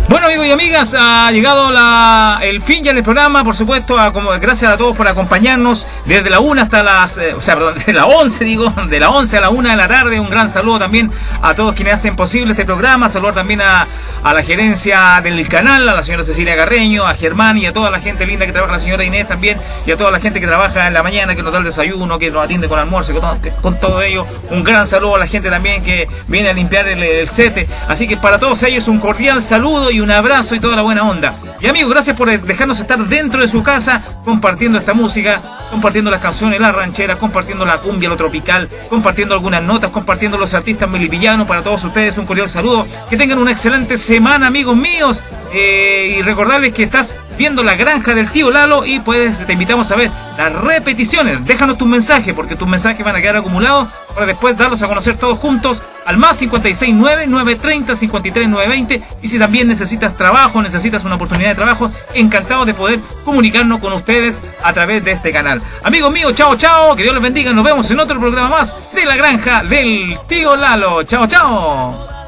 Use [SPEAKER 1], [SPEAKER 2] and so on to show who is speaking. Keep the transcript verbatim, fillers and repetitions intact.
[SPEAKER 1] Bueno, amigos y amigas, ha llegado la, el fin ya del programa, por supuesto, a, como, gracias a todos por acompañarnos desde la una hasta las, eh, o sea, perdón, desde la once, digo, de la once a la una de la tarde. Un gran saludo también a todos quienes hacen posible este programa, saludar también a, a la gerencia del canal, a la señora Cecilia Carreño, a Germán y a toda la gente linda que trabaja, la señora Inés también, y a toda la gente que trabaja en la mañana, que nos da el desayuno, que nos atiende con almuerzo, con todo, con todo ello. Un gran saludo a la gente también que viene a limpiar el, el set, así que para todos ellos un cordial saludo y un abrazo y toda la buena onda. Y amigos, gracias por dejarnos estar dentro de su casa compartiendo esta música, compartiendo las canciones, las rancheras, compartiendo la cumbia, lo tropical, compartiendo algunas notas, compartiendo los artistas melipillanos. Para todos ustedes un cordial saludo, que tengan una excelente semana, amigos míos, eh, y recordarles que estás viendo La Granja del Tío Lalo y pues te invitamos a ver las repeticiones. Déjanos tus mensajes, porque tus mensajes van a quedar acumulados para después darlos a conocer todos juntos al más cincuenta y seis nueve, nueve treinta, cincuenta y tres nueve veinte. Y si también necesitas trabajo, necesitas una oportunidad de trabajo, encantado de poder comunicarnos con ustedes a través de este canal. Amigos míos, chao, chao, que Dios les bendiga. Nos vemos en otro programa más de La Granja del Tío Lalo. Chao, chao.